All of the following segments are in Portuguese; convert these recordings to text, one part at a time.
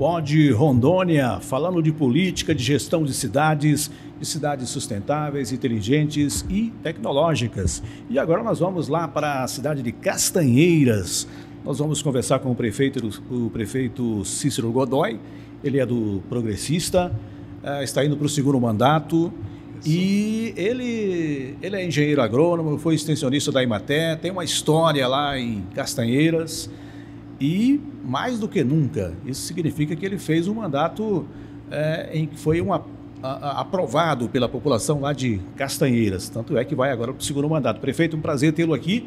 Pod Rondônia, falando de política, de gestão de cidades sustentáveis, inteligentes e tecnológicas. E agora nós vamos lá para a cidade de Castanheiras. Nós vamos conversar com o prefeito Cícero Godoy. Ele é do Progressista, está indo para o segundo mandato. E ele é engenheiro agrônomo, foi extensionista da Imaté, tem uma história lá em Castanheiras. E, mais do que nunca, isso significa que ele fez um mandato em que foi aprovado pela população lá de Castanheiras. Tanto é que vai agora para o segundo mandato. Prefeito, um prazer tê-lo aqui.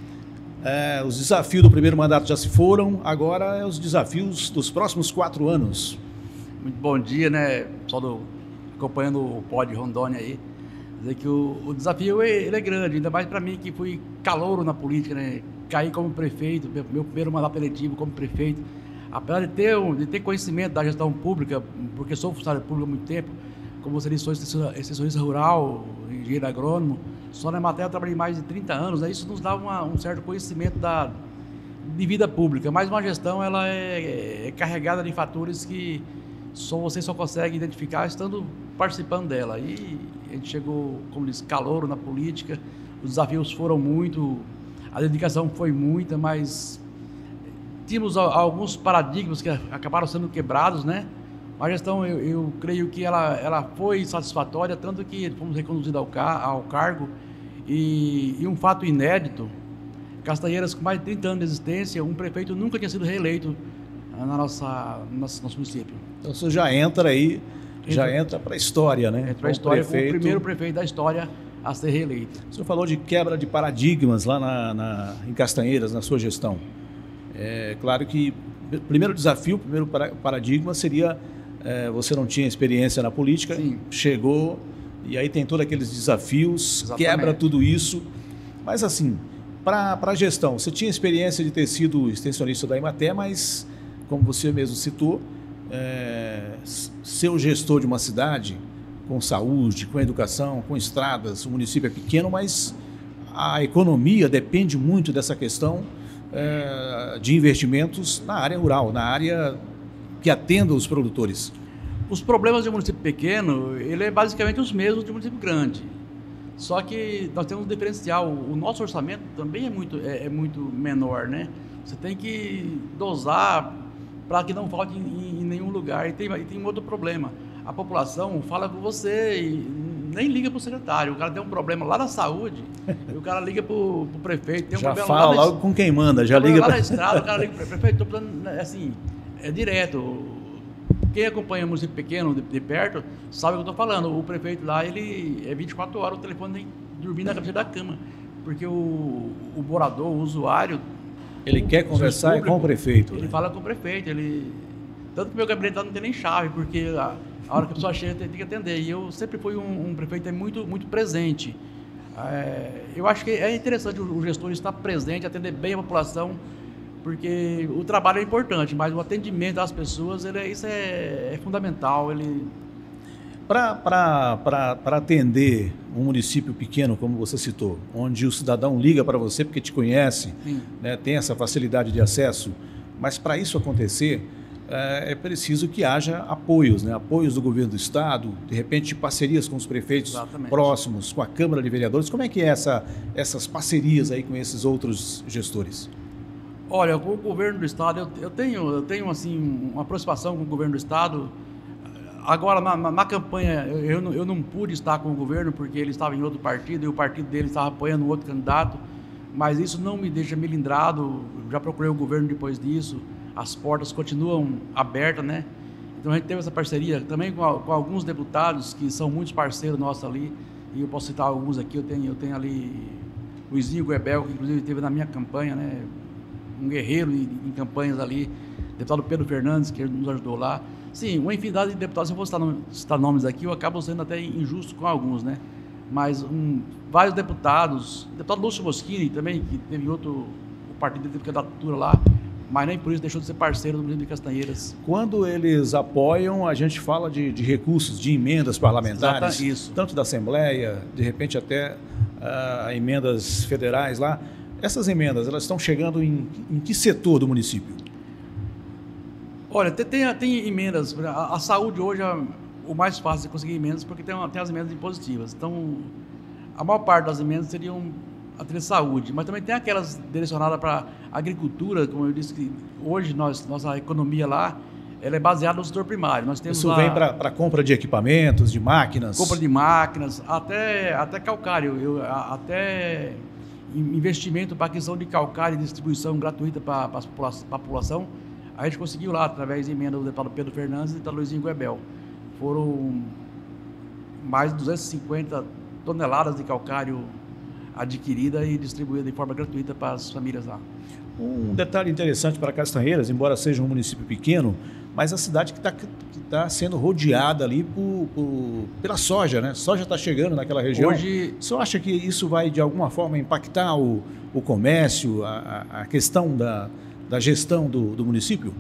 Os desafios do primeiro mandato já se foram, agora é os desafios dos próximos 4 anos. Muito bom dia, né, pessoal acompanhando o Pod Rondônia aí. Dizer que o desafio ele é grande, ainda mais para mim que fui calouro na política, né? Caí como prefeito, meu primeiro mandato eletivo como prefeito. Apesar de ter conhecimento da gestão pública, porque sou funcionário público há muito tempo, como você disse, sou extensionista rural, engenheiro agrônomo, só na matéria eu trabalhei mais de 30 anos, né? Isso nos dá um certo conhecimento de vida pública, mas uma gestão ela é carregada de fatores que você só consegue identificar estando participando dela. E a gente chegou, como disse, calouro na política, os desafios foram muito, a dedicação foi muita, mas tínhamos alguns paradigmas que acabaram sendo quebrados, né? A gestão, eu creio que ela foi satisfatória, tanto que fomos reconduzidos ao cargo. E um fato inédito, Castanheiras, com mais de 30 anos de existência, um prefeito nunca tinha sido reeleito no nosso município. Então você já entra aí, para a história, né? Entra para a história, foi o primeiro prefeito da história a ser reeleito. O senhor falou de quebra de paradigmas lá em Castanheiras, na sua gestão. É claro que o primeiro desafio, o primeiro paradigma seria você não tinha experiência na política, sim, chegou e aí tem todos aqueles desafios, exatamente, quebra tudo isso. Mas assim, para a gestão, você tinha experiência de ter sido extensionista da Imaté, mas como você mesmo citou, ser o gestor de uma cidade com saúde, com educação, com estradas, o município é pequeno, mas a economia depende muito dessa questão de investimentos na área rural, na área que atenda os produtores. Os problemas de um município pequeno, ele é basicamente os mesmos de um município grande. Só que nós temos um diferencial, o nosso orçamento também é muito menor, né? Você tem que dosar para que não falte em nenhum lugar. E tem um outro problema. A população fala com você e nem liga para o secretário. O cara tem um problema lá na saúde, e o cara liga para o prefeito. Tem um já problema fala logo com quem manda, já liga lá na estrada, o cara liga para o prefeito. Estou precisando, assim, é direto. Quem acompanha um município pequeno de perto sabe o que eu estou falando. O prefeito lá, ele é 24 horas, o telefone tem dormindo na cabeceira da cama. Porque o morador, o usuário, ele quer conversar público, com o prefeito. Ele fala com o prefeito. Tanto que meu gabinete lá não tem nem chave, porque a hora que a pessoa chega tem que atender. E eu sempre fui um prefeito muito, muito presente. Eu acho que é interessante o gestor estar presente, atender bem a população, porque o trabalho é importante, mas o atendimento às pessoas, isso é fundamental. Para atender um município pequeno, como você citou, onde o cidadão liga para você porque te conhece, né, tem essa facilidade de acesso, mas para isso acontecer, é preciso que haja apoios, né? Apoios do governo do estado, de repente parcerias com os prefeitos, exatamente, próximos, com a Câmara de Vereadores. Como é que é essas parcerias aí com esses outros gestores? Olha, com o governo do estado, eu tenho assim, uma aproximação com o governo do estado. Agora, na campanha, eu não pude estar com o governo porque ele estava em outro partido e o partido dele estava apoiando outro candidato, mas isso não me deixa melindrado. Já procurei o governo depois disso, as portas continuam abertas, né? Então a gente teve essa parceria também com alguns deputados que são muitos parceiros nossos ali, e eu posso citar alguns aqui. Eu tenho ali o Izinho Goebel, que inclusive esteve na minha campanha, né? Um guerreiro em campanhas ali, deputado Pedro Fernandes, que nos ajudou lá. Sim, uma infinidade de deputados. Se eu vou citar nomes aqui, eu acabo sendo até injusto com alguns, né? Mas vários deputados, o deputado Lúcio Moschini também, que teve o partido teve candidatura lá, mas nem por isso deixou de ser parceiro do município de Castanheiras. Quando eles apoiam, a gente fala de recursos, de emendas parlamentares, isso, tanto da Assembleia, de repente até emendas federais lá. Essas emendas, elas estão chegando em que setor do município? Olha, tem emendas. A saúde hoje é o mais fácil de conseguir emendas, porque tem as emendas impositivas. Então, a maior parte das emendas seriam a de saúde, mas também tem aquelas direcionadas para agricultura, como eu disse, que hoje nossa economia lá, ela é baseada no setor primário. Nós temos Isso vem para compra de equipamentos, de máquinas? Compra de máquinas, até calcário, até investimento para aquisição de calcário e distribuição gratuita para a população. A gente conseguiu lá, através de emenda do deputado Pedro Fernandes e do deputado Luizinho Goebel. Foram mais de 250 toneladas de calcário adquirida e distribuída de forma gratuita para as famílias lá. Um detalhe interessante para Castanheiras, embora seja um município pequeno, mas a cidade que está sendo rodeada ali pela soja, né? Soja está chegando naquela região. Hoje, você acha que isso vai, de alguma forma, impactar o comércio, a questão da gestão do município?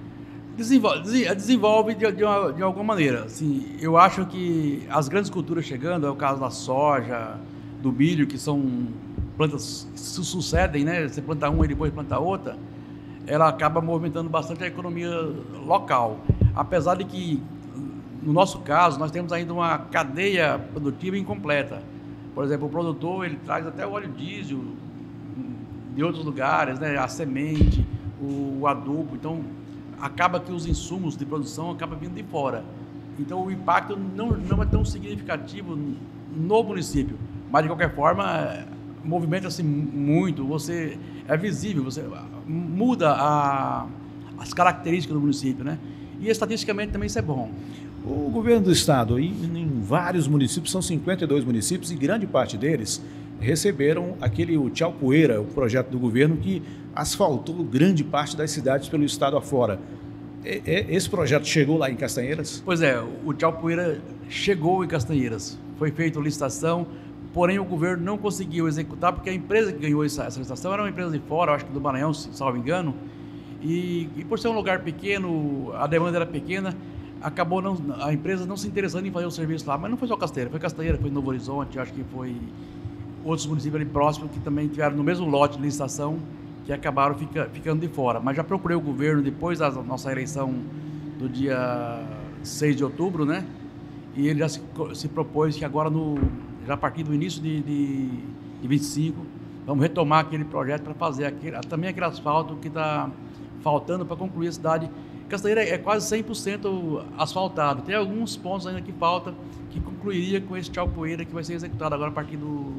Desenvolve de alguma maneira. Assim, eu acho que as grandes culturas chegando, é o caso da soja, do milho, que são plantas que se sucedem, né? Você planta uma e depois planta outra, ela acaba movimentando bastante a economia local. Apesar de que, no nosso caso, nós temos ainda uma cadeia produtiva incompleta. Por exemplo, o produtor, ele traz até o óleo diesel de outros lugares, né? A semente, o adubo. Então, acaba que os insumos de produção acabam vindo de fora. Então, o impacto não é tão significativo no município. Mas, de qualquer forma, movimenta-se muito, é visível, você muda as características do município, né? E estatisticamente também isso é bom. O governo do estado, em vários municípios, são 52 municípios, e grande parte deles receberam o Tchau Poeira, o projeto do governo que asfaltou grande parte das cidades pelo estado afora. Esse projeto chegou lá em Castanheiras? Pois é, o Tchau Poeira chegou em Castanheiras. Foi feita a licitação, porém o governo não conseguiu executar, porque a empresa que ganhou essa licitação era uma empresa de fora, acho que do Maranhão, se salvo engano, e por ser um lugar pequeno, a demanda era pequena, acabou a empresa não se interessando em fazer o serviço lá. Mas não foi só Castanheira, foi Novo Horizonte, acho que foi outros municípios ali próximos que também tiveram no mesmo lote de licitação, que acabaram ficando de fora. Mas já procurei o governo depois da nossa eleição do dia 6 de outubro, né? E ele já se propôs que agora, já a partir do início de 25, vamos retomar aquele projeto para fazer também aquele asfalto que está faltando para concluir a cidade. Castanheira é quase 100% asfaltado. Tem alguns pontos ainda que faltam, que concluiria com esse Tchau Poeira, que vai ser executado agora a partir do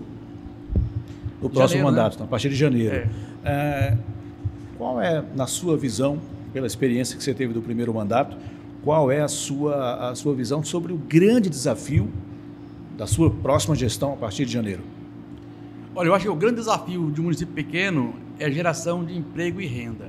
próximo mandato, né? A partir de janeiro. Qual é, na sua visão, pela experiência que você teve do primeiro mandato, qual é a sua visão sobre o grande desafio da sua próxima gestão a partir de janeiro? Olha, eu acho que o grande desafio de um município pequeno é a geração de emprego e renda.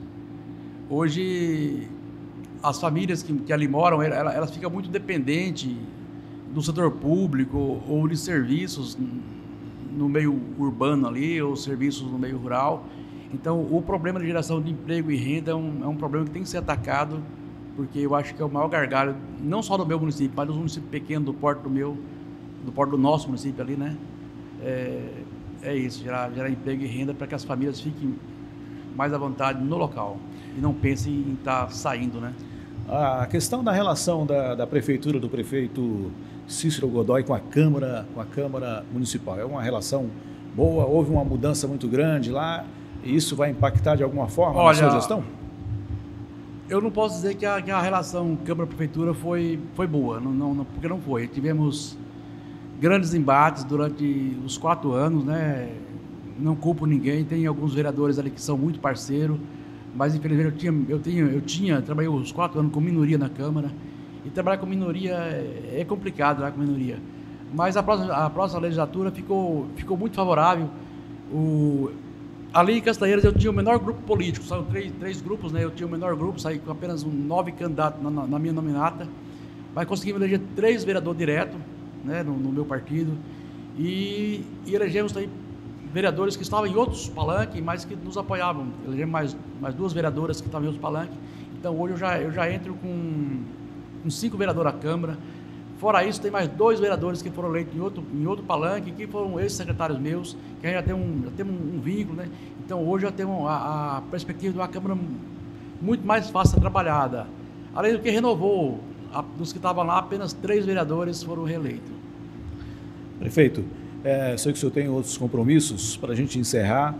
Hoje, as famílias que ali moram, elas ficam muito dependentes do setor público ou de serviços no meio urbano ali, ou serviços no meio rural. Então, o problema de geração de emprego e renda é um problema que tem que ser atacado, porque eu acho que é o maior gargalo, não só do meu município, mas dos municípios pequenos, do porto do nosso município ali, né? É isso, gerar emprego e renda para que as famílias fiquem mais à vontade no local e não pensem em estar saindo, né? A questão da relação da prefeitura, do prefeito Cícero Godoy com a Câmara Municipal, é uma relação boa? Houve uma mudança muito grande lá e isso vai impactar de alguma forma na sua gestão? Eu não posso dizer que a relação Câmara-Prefeitura foi boa, porque não foi. Tivemos grandes embates durante os 4 anos, né? Não culpo ninguém, tem alguns vereadores ali que são muito parceiros, mas infelizmente trabalhei os 4 anos com minoria na Câmara, e trabalhar com minoria é complicado, trabalhar com minoria. Mas a próxima legislatura ficou muito favorável. Ali em Castanheiras eu tinha o menor grupo político, são três grupos, né? Eu tinha o menor grupo, saí com apenas 9 candidatos na minha nominata, mas conseguimos eleger 3 vereadores direto, né, no meu partido, e elegemos também vereadores que estavam em outros palanques, mas que nos apoiavam. Elegemos mais 2 vereadoras que estavam em outros palanques. Então hoje eu já entro com 5 vereadores à Câmara. Fora isso, tem mais 2 vereadores que foram eleitos em outro palanque, que foram ex-secretários meus, que já temos um vínculo, né? Então hoje já temos a perspectiva de uma Câmara muito mais fácil de ser trabalhada. Além do que renovou, dos que estavam lá, apenas 3 vereadores foram reeleitos. Prefeito, sei que o senhor tem outros compromissos. Para a gente encerrar,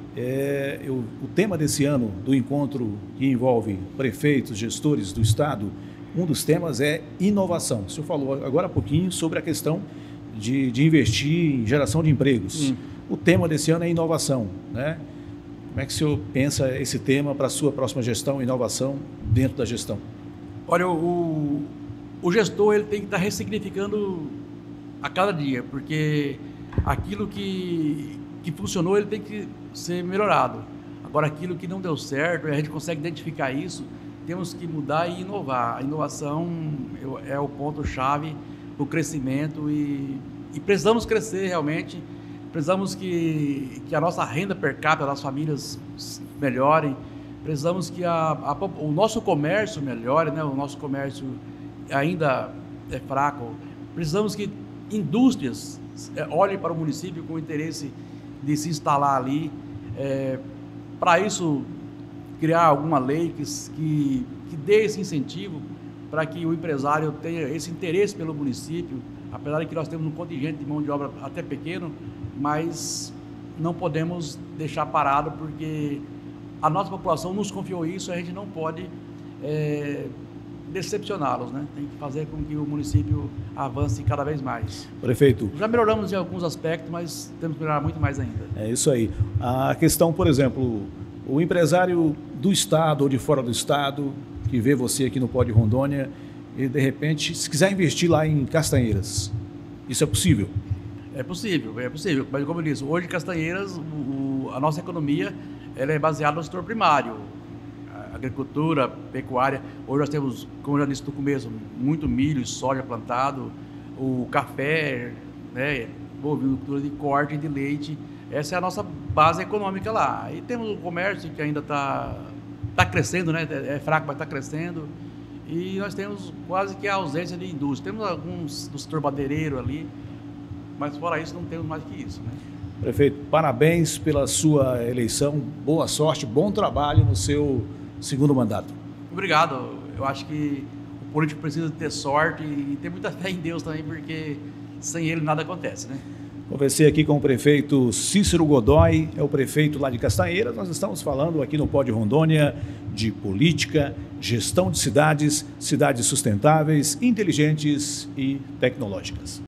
o tema desse ano do encontro que envolve prefeitos, gestores do Estado, um dos temas é inovação. O senhor falou agora há pouquinho sobre a questão de investir em geração de empregos. O tema desse ano é inovação, né? Como é que o senhor pensa esse tema para a sua próxima gestão, inovação dentro da gestão? Olha, o gestor ele tem que estar ressignificando a cada dia, porque aquilo que funcionou ele tem que ser melhorado. Agora, aquilo que não deu certo, a gente consegue identificar isso, temos que mudar e inovar. A inovação é o ponto-chave para o crescimento e precisamos crescer realmente, precisamos que a nossa renda per capita das famílias melhore, precisamos que o nosso comércio melhore, né? O nosso comércio ainda é fraco, precisamos que indústrias olhem para o município com interesse de se instalar ali. Para isso, criar alguma lei que dê esse incentivo para que o empresário tenha esse interesse pelo município, apesar de que nós temos um contingente de mão de obra até pequeno, mas não podemos deixar parado porque a nossa população nos confiou isso, a gente não pode decepcioná-los, né? Tem que fazer com que o município avance cada vez mais. Prefeito. Já melhoramos em alguns aspectos, mas temos que melhorar muito mais ainda. É isso aí. A questão, por exemplo, o empresário do Estado ou de fora do Estado, que vê você aqui no Pod Rondônia, e de repente, se quiser investir lá em Castanheiras, isso é possível? É possível. Mas como eu disse, hoje em Castanheiras, a nossa economia ela é baseada no setor primário. Agricultura, pecuária. Hoje nós temos, como eu já disse no começo, muito milho e soja plantado, o café, né, bovinocultura de corte e de leite. Essa é a nossa base econômica lá. E temos o comércio que ainda está crescendo, né? É fraco, mas está crescendo. E nós temos quase que a ausência de indústria. Temos alguns do setor madeireiro ali, mas fora isso não temos mais que isso, né? Prefeito, parabéns pela sua eleição. Boa sorte, bom trabalho no seu segundo mandato. Obrigado. Eu acho que o político precisa ter sorte e ter muita fé em Deus também, porque sem ele nada acontece, né? Conversei aqui com o prefeito Cícero Godoy, é o prefeito lá de Castanheiras. Nós estamos falando aqui no Pod Rondônia de política, gestão de cidades, cidades sustentáveis, inteligentes e tecnológicas.